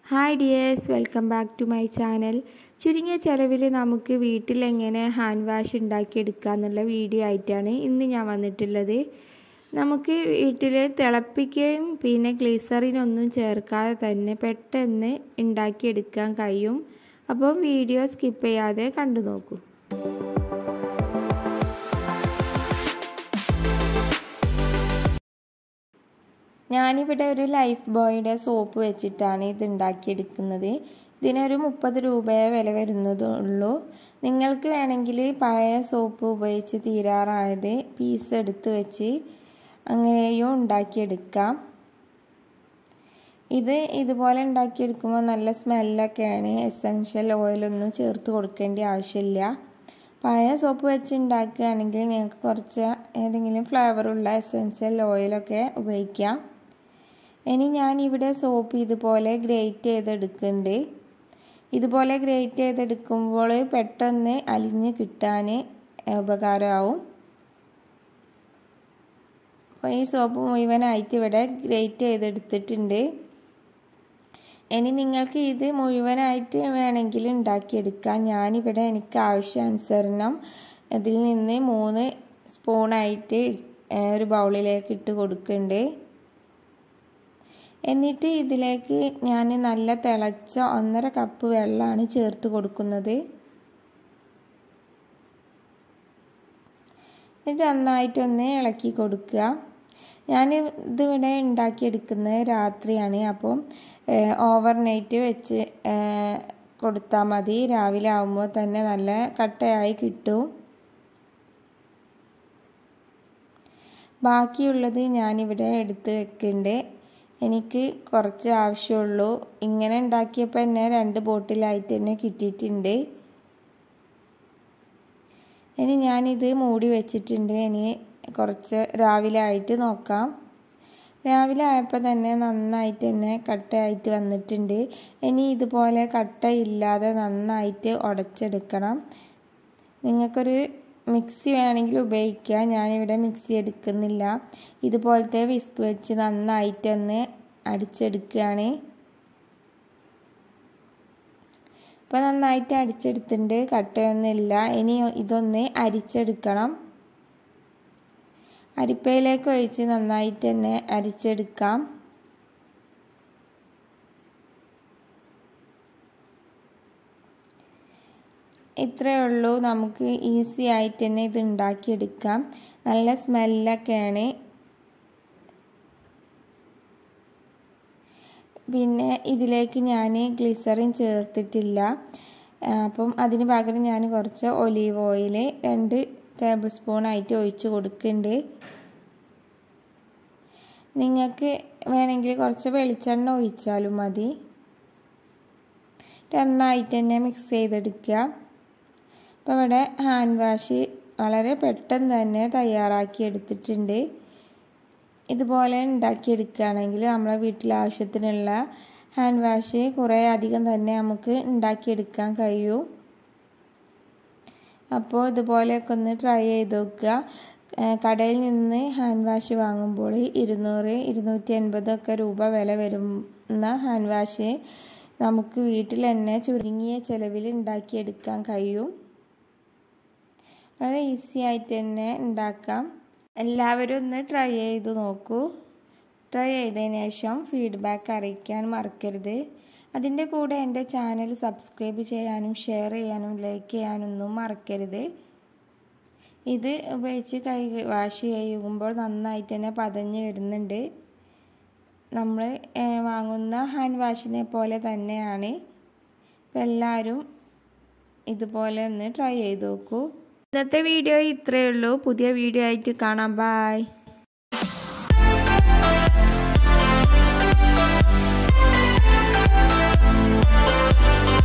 Hi dears, welcome back to my channel. ചുരുങ്ങിയ ചിലവിൽ നമുക്ക് വീട്ടിൽ എങ്ങനെ ഹാൻഡ് വാഷ് ഉണ്ടാക്കിയെടുക്കുക എന്നുള്ള വീഡിയോ ആയിട്ടാണ് ഇന്ന് ഞാൻ വന്നിട്ടുള്ളത്. നമുക്ക് വീട്ടിൽ തിളപ്പിക്കുകയും പിന്നെ ഗ്ലിസറിനൊന്നും ചേർക്കാതെ തന്നെ പെട്ടെന്ന് ഉണ്ടാക്കിയെടുക്കാൻ കഴിയും. അപ്പോൾ വീഡിയോ സ്കിപ്പ് ചെയ്യാതെ കണ്ടു നോക്കൂ. ഞാനിവിടെ ഒരു ലൈഫ് ബോയുടെ സോപ്പ് വെച്ചിട്ടാണ് ഇത് ഉണ്ടാക്കിയെടുക്കുന്നത്. ഇതിനൊരു 30 രൂപയെ വില വരുന്നതുള്ളൂ. നിങ്ങൾക്ക് വേണമെങ്കിൽ പഴയ സോപ്പ് ഉപയോഗിച്ച് തീരാറായത് പീസ് എടുത്ത് വെച്ച് അങ്ങനെയും ഉണ്ടാക്കിയെടുക്കാം. ഇതുപോലെ ഉണ്ടാക്കിയെടുക്കുമ്പോൾ നല്ല സ്മെല്ലൊക്കെയാണ്. എസൻഷ്യൽ ഓയിലൊന്നും ചേർത്ത് കൊടുക്കേണ്ട ആവശ്യമില്ല. പഴയ സോപ്പ് വെച്ച് ഉണ്ടാക്കുകയാണെങ്കിൽ നിങ്ങൾക്ക് കുറച്ച് ഏതെങ്കിലും ഫ്ലേവറുള്ള എസൻഷ്യൽ ഓയിലൊക്കെ ഉപയോഗിക്കാം. ഇനി ഞാനിവിടെ സോപ്പ് ഇതുപോലെ ഗ്രേറ്റ് ചെയ്തെടുക്കുന്നുണ്ട്. ഇതുപോലെ ഗ്രേറ്റ് ചെയ്തെടുക്കുമ്പോൾ പെട്ടെന്ന് അലിഞ്ഞ് കിട്ടാൻ ഉപകാരമാവും. അപ്പോൾ ഈ സോപ്പ് മുഴുവനായിട്ട് ഇവിടെ ഗ്രേറ്റ് ചെയ്തെടുത്തിട്ടുണ്ട്. ഇനി നിങ്ങൾക്ക് ഇത് മുഴുവനായിട്ട് വേണമെങ്കിൽ ഉണ്ടാക്കിയെടുക്കാം. ഞാനിവിടെ എനിക്ക് ആവശ്യാനുസരണം അതിൽ നിന്ന് 3 സ്പൂണായിട്ട് ഒരു ബൗളിലേക്ക് ഇട്ട് കൊടുക്കുന്നുണ്ട്. എന്നിട്ട് ഇതിലേക്ക് ഞാൻ നല്ല തിളച്ച 1.5 കപ്പ് വെള്ളമാണ് ചേർത്ത് കൊടുക്കുന്നത്. എന്നിട്ട് നന്നായിട്ടൊന്ന് ഇളക്കി കൊടുക്കുക. ഞാൻ ഇതിവിടെ ഉണ്ടാക്കിയെടുക്കുന്നത് രാത്രിയാണ്. അപ്പം ഓവർനൈറ്റ് വെച്ച് കൊടുത്താൽ മതി. രാവിലെ ആകുമ്പോൾ തന്നെ നല്ല കട്ടയായി കിട്ടും. ബാക്കിയുള്ളത് ഞാനിവിടെ എടുത്ത് വെക്കുന്നുണ്ട്. എനിക്ക് കുറച്ച് ആവശ്യമുള്ളൂ. ഇങ്ങനെ ഉണ്ടാക്കിയപ്പോൾ തന്നെ 2 ബോട്ടിലായിട്ട് തന്നെ കിട്ടിയിട്ടുണ്ട്. ഇനി ഞാനിത് മൂടി വെച്ചിട്ടുണ്ട്. ഇനി കുറച്ച് രാവിലെ ആയിട്ട് നോക്കാം. രാവിലെ ആയപ്പോൾ തന്നെ നന്നായിട്ട് തന്നെ കട്ടയായിട്ട് വന്നിട്ടുണ്ട്. ഇനി ഇതുപോലെ കട്ടയില്ലാതെ നന്നായിട്ട് ഉടച്ചെടുക്കണം. നിങ്ങൾക്കൊരു മിക്സി വേണമെങ്കിൽ ഉപയോഗിക്കുക. ഞാനിവിടെ മിക്സി എടുക്കുന്നില്ല. ഇതുപോലത്തെ വിസ്ക് വെച്ച് നന്നായിട്ടൊന്ന് അടിച്ചെടുക്കുകയാണ്. ഇപ്പോൾ നന്നായിട്ട് അടിച്ചെടുത്തിട്ടുണ്ട്. കട്ടയൊന്നുമില്ല. ഇനി ഇതൊന്ന് അരിച്ചെടുക്കണം. അരിപ്പയിലേക്ക് ഒഴിച്ച് നന്നായിട്ട് തന്നെ അരിച്ചെടുക്കാം. ഇത്രയേ ഉള്ളൂ. നമുക്ക് ഈസി ആയിട്ട് തന്നെ ഇത് ഉണ്ടാക്കിയെടുക്കാം. നല്ല സ്മെല്ലൊക്കെയാണ്. പിന്നെ ഇതിലേക്ക് ഞാൻ ഗ്ലിസറിൻ ചേർത്തിട്ടില്ല. അപ്പം അതിന് പകരം ഞാൻ കുറച്ച് ഒലീവ് ഓയിൽ 2 ടേബിൾ സ്പൂണായിട്ട് ഒഴിച്ച് കൊടുക്കുന്നുണ്ട്. നിങ്ങൾക്ക് വേണമെങ്കിൽ കുറച്ച് വെളിച്ചെണ്ണ ഒഴിച്ചാലും മതി. നന്നായിട്ട് തന്നെ മിക്സ് ചെയ്തെടുക്കുക. അപ്പോൾ ഇവിടെ ഹാൻഡ് വാഷ് വളരെ പെട്ടെന്ന് തന്നെ തയ്യാറാക്കി എടുത്തിട്ടുണ്ട്. ഇതുപോലെ ഉണ്ടാക്കിയെടുക്കുകയാണെങ്കിൽ നമ്മളെ വീട്ടിലെ ആവശ്യത്തിനുള്ള ഹാൻഡ് വാഷ് കുറേ അധികം തന്നെ നമുക്ക് ഉണ്ടാക്കിയെടുക്കാൻ കഴിയും. അപ്പോൾ ഇതുപോലെയൊക്കെ ഒന്ന് ട്രൈ ചെയ്ത് നോക്കുക. കടയിൽ നിന്ന് ഹാൻഡ് വാഷ് വാങ്ങുമ്പോൾ 200-280 രൂപ വില വരുന്ന ഹാൻഡ് വാഷ് നമുക്ക് വീട്ടിൽ തന്നെ ചുരുങ്ങിയ ചിലവിൽ ഉണ്ടാക്കിയെടുക്കാൻ കഴിയും. വളരെ ഈസി ആയിട്ട് തന്നെ ഉണ്ടാക്കാം. എല്ലാവരും ഒന്ന് ട്രൈ ചെയ്ത് നോക്കൂ. ട്രൈ ചെയ്തതിന് ശേഷം ഫീഡ്ബാക്ക് അറിയിക്കാൻ മറക്കരുത്. അതിൻ്റെ കൂടെ എൻ്റെ ചാനൽ സബ്സ്ക്രൈബ് ചെയ്യാനും ഷെയർ ചെയ്യാനും ലൈക്ക് ചെയ്യാനൊന്നും മറക്കരുത്. ഇത് ഉപയോഗിച്ച് കൈ വാഷ് ചെയ്യുമ്പോൾ നന്നായിട്ട് തന്നെ പതഞ്ഞ് വരുന്നുണ്ട്. നമ്മൾ വാങ്ങുന്ന ഹാൻഡ് വാഷിനെ പോലെ തന്നെയാണ്. അപ്പോൾ എല്ലാവരും ഇതുപോലെ ഒന്ന് ട്രൈ ചെയ്ത് നോക്കൂ. ഇന്നത്തെ വീഡിയോ ഇത്രയേ ഉള്ളൂ. പുതിയ വീഡിയോ ആയിട്ട് കാണാം. ബൈ.